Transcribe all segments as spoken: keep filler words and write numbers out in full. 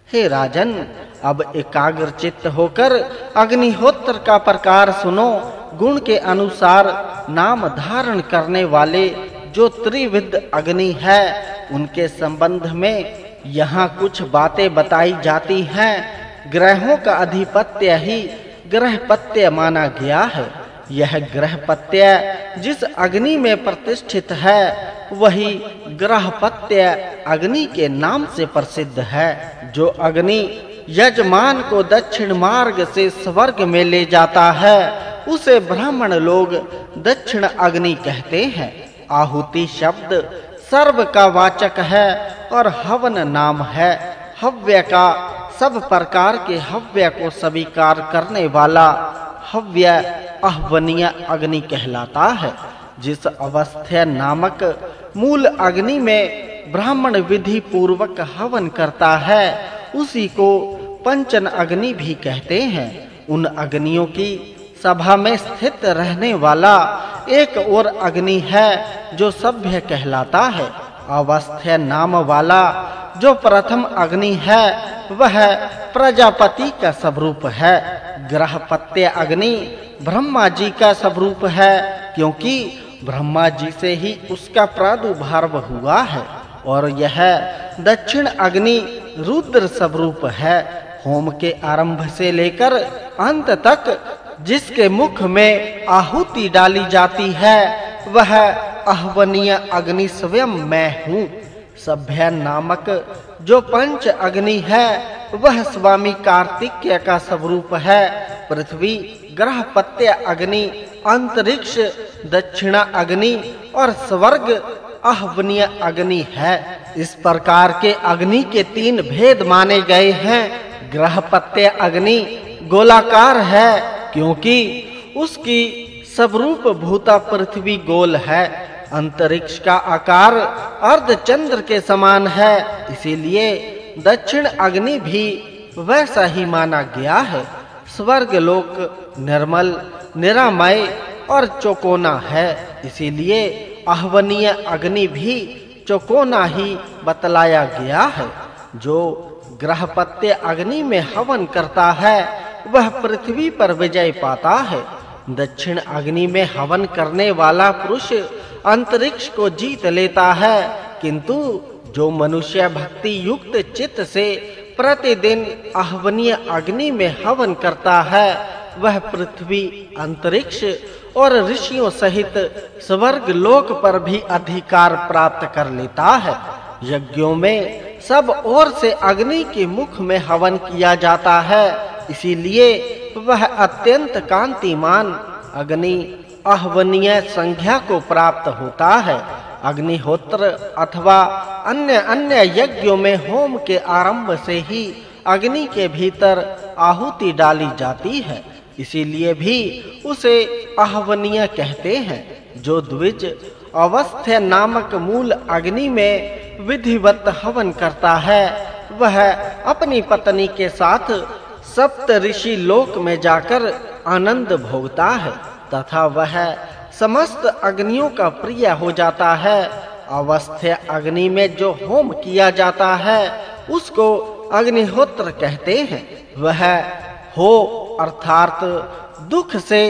हे राजन, अब एकाग्र चित्त होकर अग्निहोत्र का प्रकार सुनो। गुण के अनुसार नाम धारण करने वाले जो त्रिविध अग्नि है, उनके संबंध में यहाँ कुछ बातें बताई जाती हैं। ग्रहों का अधिपत्य ही ग्रहपत्य माना गया है। यह ग्रहपत्य जिस अग्नि में प्रतिष्ठित है, वही ग्रहपत्य अग्नि के नाम से प्रसिद्ध है। जो अग्नि यजमान को दक्षिण मार्ग से स्वर्ग में ले जाता है, उसे ब्राह्मण लोग दक्षिण अग्नि कहते हैं। आहुति शब्द सर्व का वाचक है और हवन नाम है। हव्य का सब प्रकार के हव्य को स्वीकार करने वाला हव्य आहवनीय अग्नि कहलाता है। जिस अवस्था नामक मूल अग्नि में ब्राह्मण विधि पूर्वक हवन करता है, उसी को पंचन अग्नि भी कहते हैं। उन अग्नियों की सभा में स्थित रहने वाला एक और अग्नि है जो सभ्य कहलाता है। अवस्था नाम वाला जो प्रथम अग्नि है, वह प्रजापति का स्वरूप है। ग्रहपत्य अग्नि ब्रह्मा जी का स्वरूप है, क्योंकि ब्रह्मा जी से ही उसका प्रादुर्भाव हुआ है। और यह दक्षिण अग्नि रुद्र स्वरूप है। होम के आरंभ से लेकर अंत तक जिसके मुख में आहुति डाली जाती है, वह आहवनीय अग्नि स्वयं मैं हूँ। सभ्य नामक जो पंच अग्नि है, वह स्वामी कार्तिकेय का स्वरूप है। पृथ्वी ग्रहपत्य अग्नि, अंतरिक्ष दक्षिणा अग्नि और स्वर्ग आहवनीय अग्नि है। इस प्रकार के अग्नि के तीन भेद माने गए हैं। ग्रहपत्य अग्नि गोलाकार है, क्योंकि उसकी स्वरूप भूता पृथ्वी गोल है। अंतरिक्ष का आकार अर्धचंद्र के समान है, इसीलिए दक्षिण अग्नि भी वैसा ही माना गया है। स्वर्ग लोक निर्मल, निरामय और चौकोना है, इसीलिए आहवनीय अग्नि भी चौकोना ही बतलाया गया है। जो ग्रहपत्य अग्नि में हवन करता है, वह पृथ्वी पर विजय पाता है। दक्षिण अग्नि में हवन करने वाला पुरुष अंतरिक्ष को जीत लेता है, किंतु जो मनुष्य भक्ति युक्त चित्त से प्रतिदिन आहवनीय अग्नि में हवन करता है, वह पृथ्वी, अंतरिक्ष और ऋषियों सहित स्वर्ग लोक पर भी अधिकार प्राप्त कर लेता है। यज्ञों में सब ओर से अग्नि के मुख में हवन किया जाता है, इसीलिए वह अत्यंत कांतिमान अग्नि आहवनीय संज्ञा को प्राप्त होता है। अग्निहोत्र अथवा अन्य अन्य यज्ञों में होम के आरंभ से ही अग्नि के भीतर आहुति डाली जाती है, इसीलिए भी उसे आहवनीय कहते हैं। जो द्विज अवस्था नामक मूल अग्नि में विधिवत हवन करता है, वह अपनी पत्नी के साथ सप्त ऋषि लोक में जाकर आनंद भोगता है तथा वह समस्त अग्नियों का प्रिय हो जाता है। अवस्था अग्नि में जो होम किया जाता है, उसको अग्निहोत्र कहते हैं। वह हो अर्थात दुख से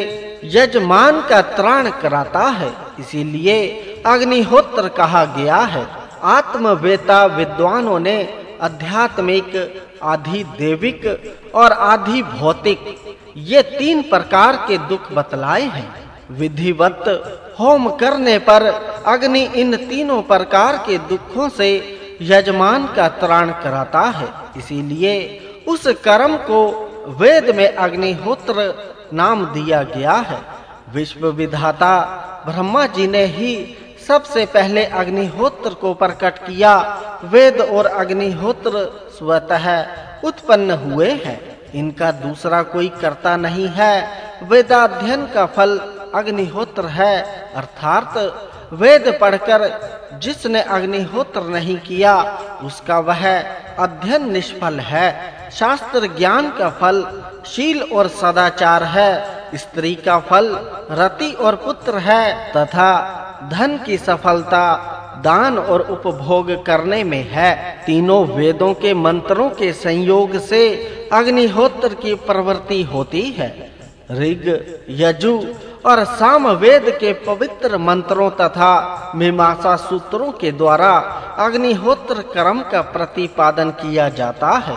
यजमान का त्राण कराता है, इसीलिए अग्निहोत्र कहा गया है। आत्मवेता विद्वानों ने आध्यात्मिक, आधि देविक और आधि भौतिक ये तीन प्रकार के दुख बतलाए हैं। विधिवत होम करने पर अग्नि इन तीनों प्रकार के दुखों से यजमान का त्राण कराता है, इसीलिए उस कर्म को वेद में अग्निहोत्र नाम दिया गया है। विश्व विधाता ब्रह्मा जी ने ही सबसे पहले अग्निहोत्र को प्रकट किया। वेद और अग्निहोत्र स्वतः उत्पन्न हुए हैं, इनका दूसरा कोई कर्ता नहीं है। वेदाध्ययन का फल अग्निहोत्र है, अर्थात वेद पढ़कर जिसने अग्निहोत्र नहीं किया, उसका वह अध्ययन निष्फल है। शास्त्र ज्ञान का फल शील और सदाचार है। स्त्री का फल रति और पुत्र है तथा धन की सफलता, दान और उपभोग करने में है। तीनों वेदों के मंत्रों के संयोग से अग्निहोत्र की प्रवृत्ति होती है। ऋग, यजु और सामवेद के पवित्र मंत्रों तथा मीमांसा सूत्रों के द्वारा अग्निहोत्र कर्म का प्रतिपादन किया जाता है।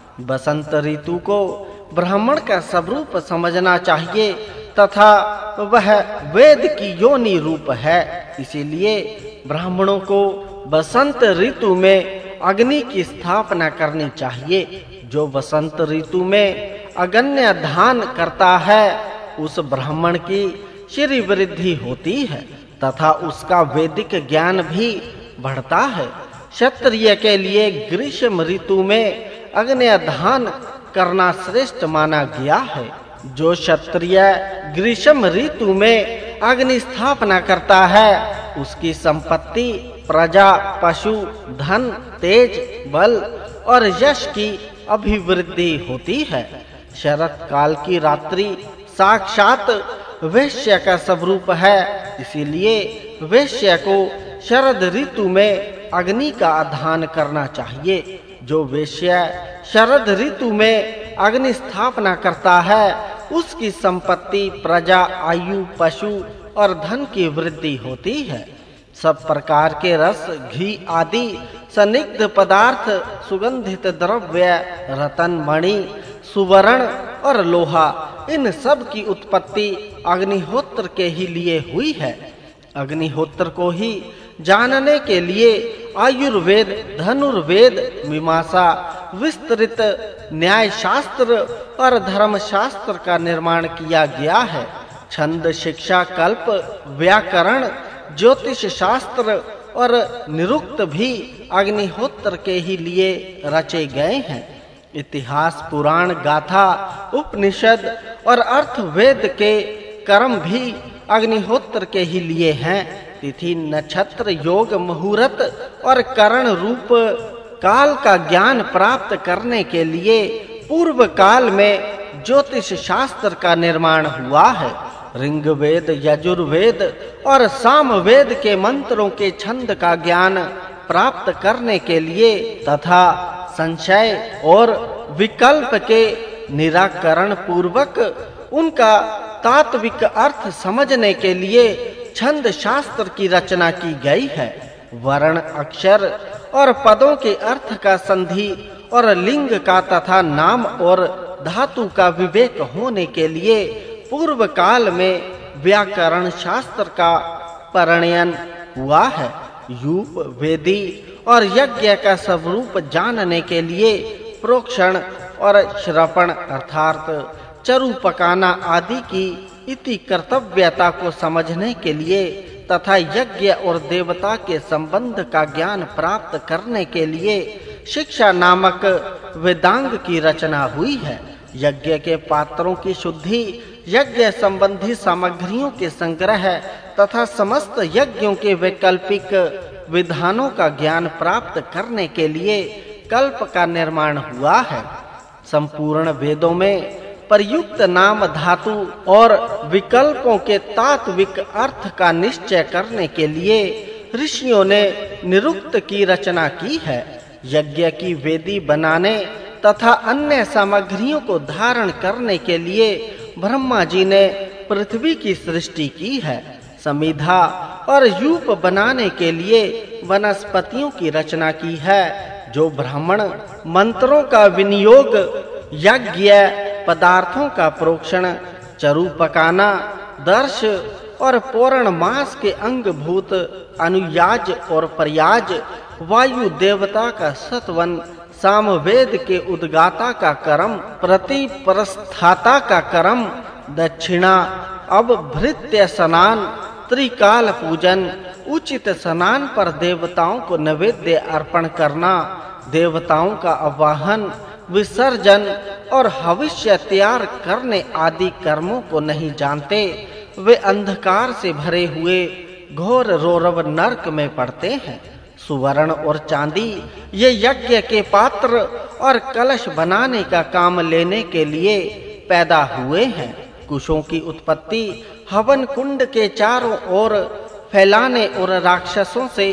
बसंत ऋतु को ब्राह्मण का स्वरूप समझना चाहिए तथा वह वेद की योनि रूप है। इसीलिए ब्राह्मणों को बसंत ऋतु में अग्नि की स्थापना करनी चाहिए। जो बसंत ऋतु में अग्न्य दान करता है उस ब्राह्मण की श्री वृद्धि होती है तथा उसका वैदिक ज्ञान भी बढ़ता है। क्षत्रिय के लिए ग्रीष्म ऋतु में अग्न्य दान करना श्रेष्ठ माना गया है। जो क्षत्रिय ग्रीष्म ऋतु में अग्नि स्थापना करता है उसकी संपत्ति, प्रजा, पशु, धन, तेज, बल और यश की अभिवृद्धि होती है। शरत काल की रात्रि साक्षात वैश्य का स्वरूप है। इसीलिए वैश्य को शरद ऋतु में अग्नि का आधान करना चाहिए। जो वैश्य शरद ऋतु में अग्नि स्थापना करता है उसकी संपत्ति, प्रजा, आयु, पशु और धन की वृद्धि होती है। सब प्रकार के रस, घी आदि संदिग्ध पदार्थ, सुगंधित द्रव्य, रतन, मणि, सुवर्ण और लोहा, इन सब की उत्पत्ति अग्निहोत्र के ही लिए हुई है। अग्निहोत्र को ही जानने के लिए आयुर्वेद, धनुर्वेद, मीमांसा, विस्तृत न्याय शास्त्र और धर्म शास्त्र का निर्माण किया गया है। छंद, शिक्षा, कल्प, व्याकरण, ज्योतिष शास्त्र और निरुक्त भी अग्निहोत्र के ही लिए रचे गए हैं। इतिहास, पुराण, गाथा, उपनिषद और अर्थवेद के कर्म भी अग्निहोत्र के ही लिए हैं। तिथि, नक्षत्र, योग, मुहूर्त और करण रूप काल का ज्ञान प्राप्त करने के लिए पूर्व काल में ज्योतिष शास्त्र का निर्माण हुआ है। ऋग्वेद, यजुर्वेद और सामवेद के मंत्रों के छंद का ज्ञान प्राप्त करने के लिए तथा संशय और विकल्प के निराकरण पूर्वक उनका तात्विक अर्थ समझने के लिए छंद शास्त्र की रचना की गई है। वर्ण, अक्षर और पदों के अर्थ का संधि और लिंग का तथा नाम और धातु का विवेक होने के लिए पूर्व काल में व्याकरण शास्त्र का परिणयन हुआ है। यूप, वेदी और यज्ञ का स्वरूप जानने के लिए प्रोक्षण और श्रवण अर्थात चरु पकाना आदि की इति कर्तव्यता को समझने के लिए तथा यज्ञ और देवता के संबंध का ज्ञान प्राप्त करने के लिए शिक्षा नामक वेदांग की रचना हुई है। यज्ञ के पात्रों की शुद्धि, यज्ञ संबंधी सामग्रियों के संग्रह तथा समस्त यज्ञों के वैकल्पिक विधानों का ज्ञान प्राप्त करने के लिए कल्प का निर्माण हुआ है। संपूर्ण वेदों में प्रयुक्त नाम, धातु और विकल्पों के तात्विक अर्थ का निश्चय करने के लिए ऋषियों ने निरुक्त की रचना की है। यज्ञ की वेदी बनाने तथा अन्य सामग्रियों को धारण करने के लिए ब्रह्मा जी ने पृथ्वी की सृष्टि की है। समिधा और यूप बनाने के लिए वनस्पतियों की रचना की है। जो ब्राह्मण मंत्रों का विनियोग, यज्ञ पदार्थों का प्रोक्षण, चरु पकाना, दर्श और पौर्ण मास के अंगभूत अनुयाज और प्रयाज, वायु देवता का सतवन, सामवेद के उद्गाता का कर्म, प्रतिपरस्थाता का कर्म, दक्षिणा, अवभृत्य स्नान, त्रिकाल पूजन, उचित स्नान पर देवताओं को नैवेद्य अर्पण करना, देवताओं का आवाहन, विसर्जन और हविष्य तैयार करने आदि कर्मों को नहीं जानते। वे अंधकार से भरे हुए घोर रौरव नरक में पड़ते हैं। सुवर्ण और चांदी ये यज्ञ के पात्र और कलश बनाने का काम लेने के लिए पैदा हुए हैं। कुशों की उत्पत्ति हवन कुंड के चारों ओर फैलाने और राक्षसों से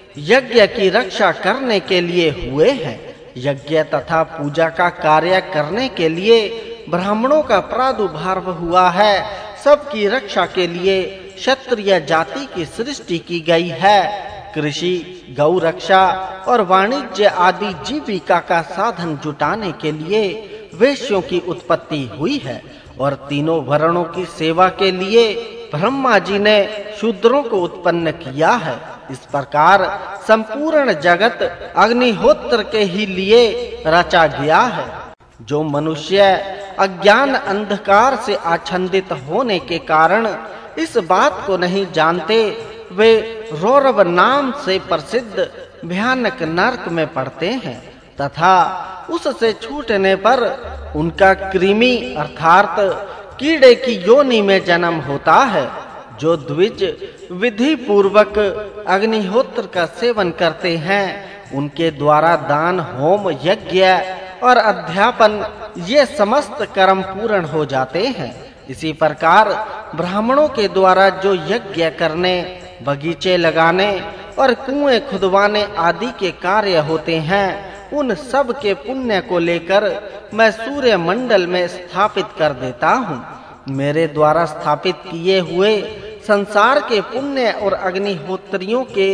यज्ञ की रक्षा करने के लिए हुए हैं। यज्ञ तथा पूजा का कार्य करने के लिए ब्राह्मणों का प्रादुर्भाव हुआ है। सबकी रक्षा के लिए क्षत्रिय जाति की सृष्टि की गई है। कृषि, गौ रक्षा और वाणिज्य आदि जीविका का साधन जुटाने के लिए वैश्यों की उत्पत्ति हुई है और तीनों वर्णों की सेवा के लिए ब्रह्मा जी ने शूद्रों को उत्पन्न किया है। इस प्रकार संपूर्ण जगत अग्निहोत्र के ही लिए रचा गया है। जो मनुष्य अज्ञान अंधकार से आच्छादित होने के कारण इस बात को नहीं जानते, वे रौरव नाम से प्रसिद्ध भयानक नरक में पड़ते हैं तथा उससे छूटने पर उनका कृमि अर्थात कीड़े की योनि में जन्म होता है। जो द्विज विधि पूर्वक अग्निहोत्र का सेवन करते हैं, उनके द्वारा दान, होम, यज्ञ और अध्यापन ये समस्त कर्म पूर्ण हो जाते हैं। इसी प्रकार ब्राह्मणों के द्वारा जो यज्ञ करने, बगीचे लगाने और कुएं खुदवाने आदि के कार्य होते हैं, उन सब के पुण्य को लेकर मैं सूर्य मंडल में स्थापित कर देता हूँ। मेरे द्वारा स्थापित किए हुए संसार के पुण्य और अग्निहोत्रियों के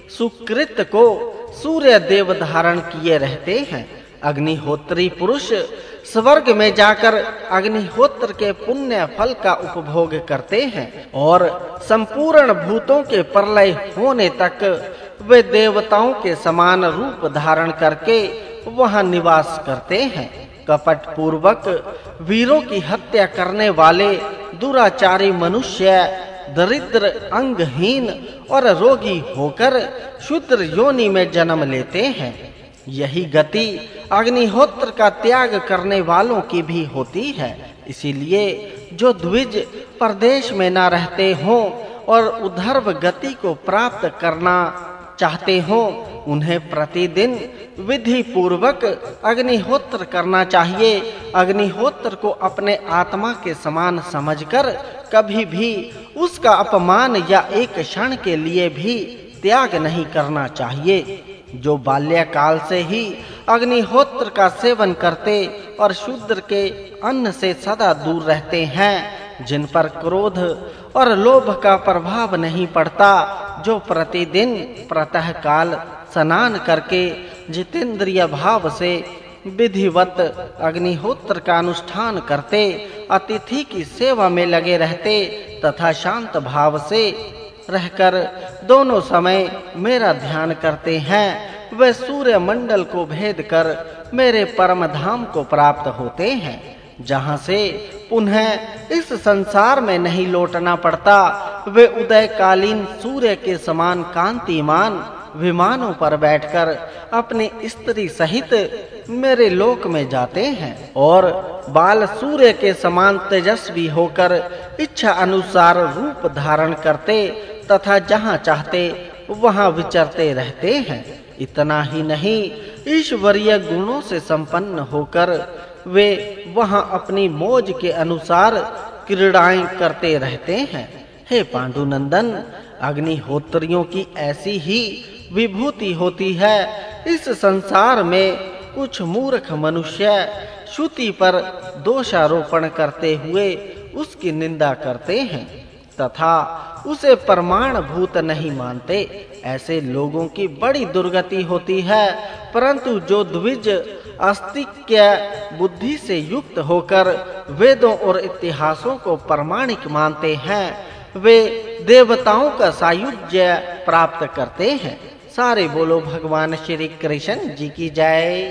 सुकृत को सूर्य देव धारण किए रहते हैं। अग्निहोत्री पुरुष स्वर्ग में जाकर अग्निहोत्र के पुण्य फल का उपभोग करते हैं और संपूर्ण भूतों के प्रलय होने तक वे देवताओं के समान रूप धारण करके वहां निवास करते हैं। कपट पूर्वक वीरों की हत्या करने वाले दुराचारी मनुष्य दरिद्र, अंगहीन और रोगी होकर शूद्र योनि में जन्म लेते हैं। यही गति अग्निहोत्र का त्याग करने वालों की भी होती है। इसीलिए जो द्विज परदेश में न रहते हों और उधर्व गति को प्राप्त करना चाहते हों, उन्हें प्रतिदिन विधि पूर्वक अग्निहोत्र करना चाहिए। अग्निहोत्र को अपने आत्मा के समान समझकर कभी भी उसका अपमान या एक क्षण के लिए भी त्याग नहीं करना चाहिए। जो बाल्यकाल से ही अग्निहोत्र का सेवन करते और शूद्र के अन्न से सदा दूर रहते हैं, जिन पर क्रोध और लोभ का प्रभाव नहीं पड़ता, जो प्रतिदिन प्रातः काल स्नान करके जितेंद्रिय भाव से विधिवत अग्निहोत्र का अनुष्ठान करते, अतिथि की सेवा में लगे रहते तथा शांत भाव से रहकर दोनों समय मेरा ध्यान करते हैं, वे सूर्य मंडल को भेद कर मेरे परम धाम को प्राप्त होते हैं, जहाँ से पुनः इस संसार में नहीं लौटना पड़ता। वे उदयकालीन सूर्य के समान कांतिमान विमानों पर बैठकर अपनी स्त्री सहित मेरे लोक में जाते हैं और बाल सूर्य के समान तेजस्वी होकर इच्छा अनुसार रूप धारण करते तथा जहाँ चाहते वहाँ विचरते रहते हैं। इतना ही नहीं, ईश्वरीय गुणों से संपन्न होकर वे वहाँ अपनी मौज के अनुसार क्रीड़ाएं करते रहते हैं। हे पांडुनंदन, अग्निहोत्रियों की ऐसी ही विभूति होती है। इस संसार में कुछ मूर्ख मनुष्य श्रुति पर दोषारोपण करते हुए उसकी निंदा करते हैं तथा उसे प्रमाण भूत नहीं मानते। ऐसे लोगों की बड़ी दुर्गति होती है। परंतु जो द्विज आस्तिक्य बुद्धि से युक्त होकर वेदों और इतिहासों को प्रमाणिक मानते हैं, वे देवताओं का सायुज्य प्राप्त करते हैं। सारे बोलो भगवान श्री कृष्ण जी की जय।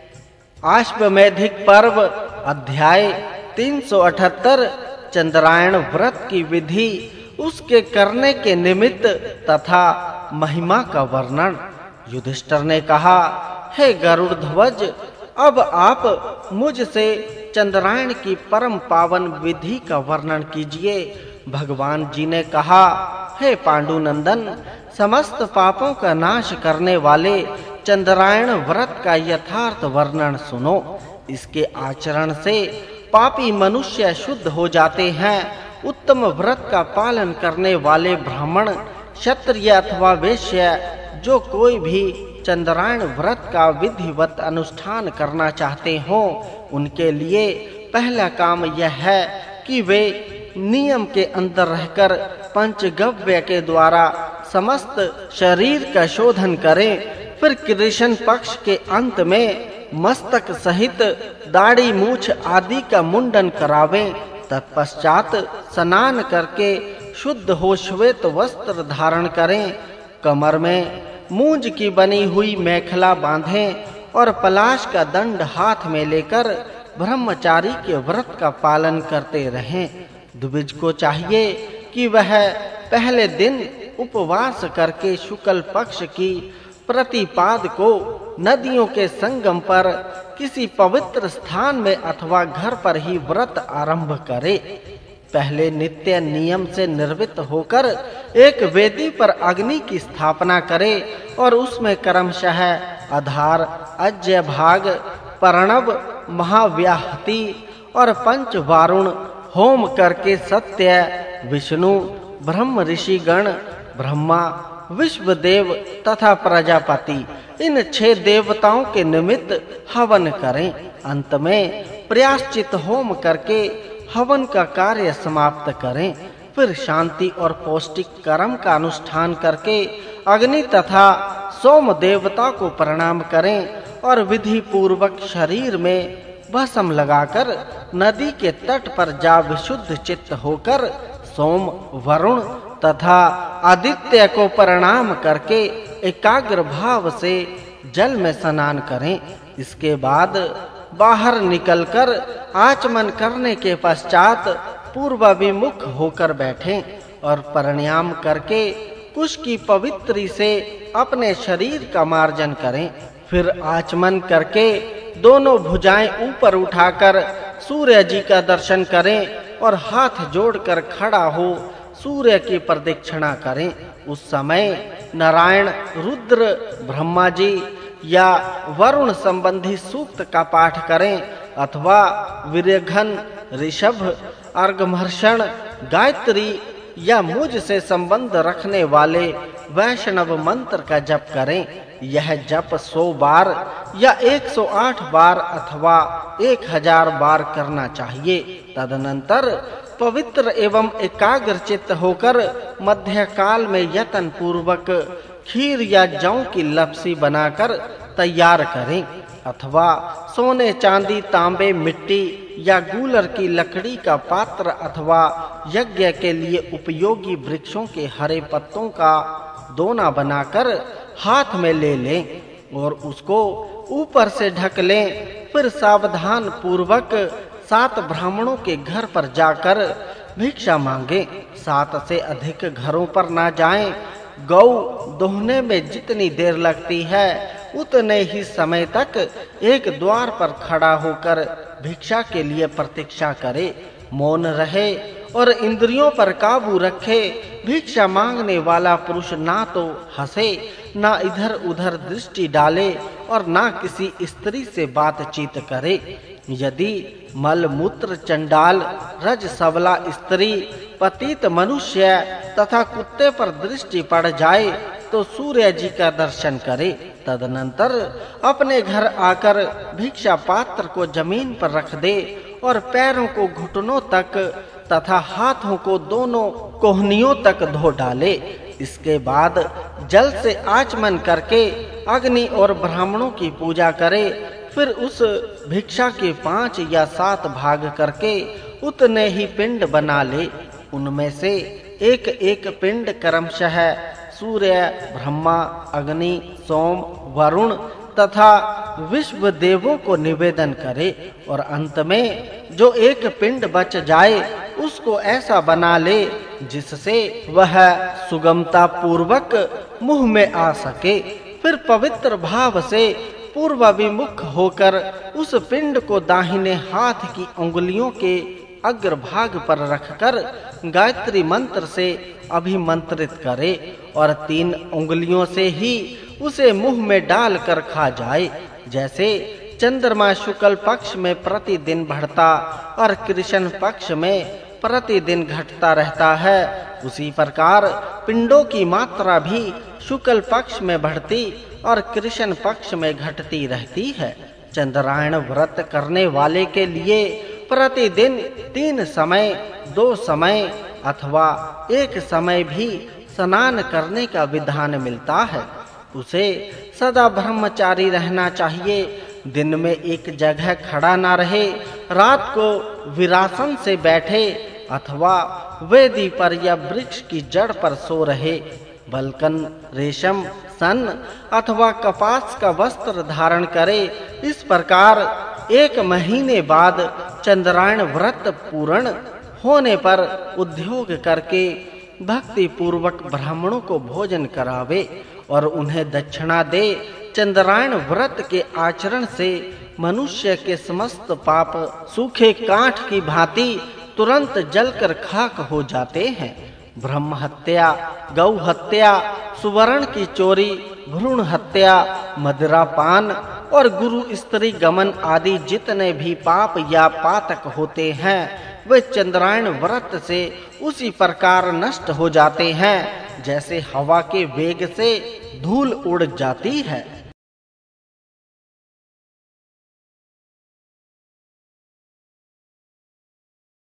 आश्वमेधिक पर्व अध्याय तीन सौ अठहत्तर चंद्रायण व्रत की विधि, उसके करने के निमित्त तथा महिमा का वर्णन। युधिष्ठिर ने कहा, हे गरुड़ ध्वज, अब आप मुझसे चंद्रायण की परम पावन विधि का वर्णन कीजिए। भगवान जी ने कहा, हे पांडुनंदन, समस्त पापों का नाश करने वाले चंद्रायण व्रत का यथार्थ वर्णन सुनो। इसके आचरण से पापी मनुष्य शुद्ध हो जाते हैं। उत्तम व्रत का पालन करने वाले ब्राह्मण, क्षत्रिय अथवा वैश्य जो कोई भी चंद्रायण व्रत का विधिवत अनुष्ठान करना चाहते हो, उनके लिए पहला काम यह है कि वे नियम के अंदर रहकर पंचगव्य के द्वारा समस्त शरीर का शोधन करें। फिर कृष्ण पक्ष के अंत में मस्तक सहित दाढ़ी मूछ आदि का मुंडन करावें। तत्पश्चात स्नान करके शुद्ध हो श्वेत वस्त्र धारण करें। कमर में मूंज की बनी हुई मेखला बांधें और पलाश का दंड हाथ में लेकर ब्रह्मचारी के व्रत का पालन करते रहें। द्विज को चाहिए कि वह पहले दिन उपवास करके शुक्ल पक्ष की प्रतिपाद को नदियों के संगम पर किसी पवित्र स्थान में अथवा घर पर ही व्रत आरंभ करे। पहले नित्य नियम से निर्वृत्त होकर एक वेदी पर अग्नि की स्थापना करे और उसमें क्रमशः आधार, अज्य भाग, प्रणव, महाव्याहति और पंच वारुण होम करके सत्य, विष्णु, ब्रह्म ऋषिगण, ब्रह्मा, विश्वदेव तथा प्रजापति इन छह देवताओं के निमित्त हवन करें। अंत में प्रायश्चित होम करके हवन का कार्य समाप्त करें। फिर शांति और पौष्टिक कर्म का अनुष्ठान करके अग्नि तथा सोम देवता को प्रणाम करें और विधि पूर्वक शरीर में भस्म लगाकर नदी के तट पर जा विशुद्ध चित्त होकर सोम, वरुण तथा आदित्य को प्रणाम करके एकाग्र भाव से जल में स्नान करें। इसके बाद बाहर निकलकर आचमन करने के पश्चात पूर्वाभिमुख होकर बैठें और प्राणायाम करके कुश की पवित्री से अपने शरीर का मार्जन करें। फिर आचमन करके दोनों भुजाएं ऊपर उठाकर सूर्य जी का दर्शन करें और हाथ जोड़कर खड़ा हो सूर्य की प्रदक्षिणा करें। उस समय नारायण, रुद्र, ब्रह्मा जी या वरुण संबंधी सूक्त का पाठ करें अथवा वीर्यघन, ऋषभ, अर्घमर्षण, गायत्री या मुझ से संबंध रखने वाले वैष्णव मंत्र का जप करें। यह जप सौ बार या एक सौ आठ बार अथवा एक हजार बार करना चाहिए। तदनंतर पवित्र एवं एकाग्र चित्त होकर मध्य काल में यत्न पूर्वक खीर या जौ की लपसी बनाकर तैयार करें अथवा सोने, चांदी, तांबे, मिट्टी या गूलर की लकड़ी का पात्र अथवा यज्ञ के लिए उपयोगी वृक्षों के हरे पत्तों का दोना बनाकर हाथ में ले लें और उसको ऊपर से ढक लें। फिर सावधान पूर्वक सात ब्राह्मणों के घर पर जाकर भिक्षा मांगे। सात से अधिक घरों पर ना जाएं। गौ दोहने में जितनी देर लगती है उतने ही समय तक एक द्वार पर खड़ा होकर भिक्षा के लिए प्रतीक्षा करे। मौन रहे और इंद्रियों पर काबू रखे। भिक्षा मांगने वाला पुरुष ना तो हंसे, ना इधर उधर दृष्टि डाले और ना किसी स्त्री से बातचीत करे। यदि मल मूत्र चंडाल, रज सबला स्त्री, पतित मनुष्य तथा कुत्ते पर दृष्टि पड़ जाए तो सूर्य जी का दर्शन करे। तदनंतर अपने घर आकर भिक्षा पात्र को जमीन पर रख दे और पैरों को घुटनों तक तथा हाथों को दोनों कोहनियों तक धो डाले। इसके बाद जल से आचमन करके अग्नि और ब्राह्मणों की पूजा करे। फिर उस भिक्षा के पांच या सात भाग करके उतने ही पिंड बना ले। उनमें से एक एक पिंड क्रमशः सूर्य, ब्रह्मा, अग्नि, सोम, वरुण तथा विश्व देवों को निवेदन करे और अंत में जो एक पिंड बच जाए उसको ऐसा बना ले जिससे वह सुगमता पूर्वक मुंह में आ सके। फिर पवित्र भाव से पूर्वाभिमुख होकर उस पिंड को दाहिने हाथ की उंगलियों के अग्रभाग पर रखकर गायत्री मंत्र से अभिमंत्रित करे और तीन उंगलियों से ही उसे मुंह में डालकर खा जाए। जैसे चंद्रमा शुक्ल पक्ष में प्रतिदिन बढ़ता और कृष्ण पक्ष में प्रतिदिन घटता रहता है, उसी प्रकार पिंडों की मात्रा भी शुक्ल पक्ष में बढ़ती और कृष्ण पक्ष में घटती रहती है। चंद्रायण व्रत करने वाले के लिए प्रतिदिन तीन समय, दो समय अथवा एक समय भी स्नान करने का विधान मिलता है। उसे सदा ब्रह्मचारी रहना चाहिए। दिन में एक जगह खड़ा ना रहे, रात को विरासन से बैठे अथवा वेदी पर या वृक्ष की जड़ पर सो रहे। बलकन, रेशम, सन अथवा कपास का वस्त्र धारण करे। इस प्रकार एक महीने बाद चंद्रायण व्रत पूर्ण होने पर उद्योग करके भक्ति पूर्वक ब्राह्मणों को भोजन करावे और उन्हें दक्षिणा दे। चंद्रायण व्रत के आचरण से मनुष्य के समस्त पाप सूखे काठ की भांति तुरंत जलकर खाक हो जाते हैं। ब्रह्म हत्या, गौ हत्या, सुवर्ण की चोरी, भ्रूण हत्या, मदिरापान और गुरु स्त्री गमन आदि जितने भी पाप या पातक होते हैं वे चंद्रायण व्रत से उसी प्रकार नष्ट हो जाते हैं जैसे हवा के वेग से धूल उड़ जाती है।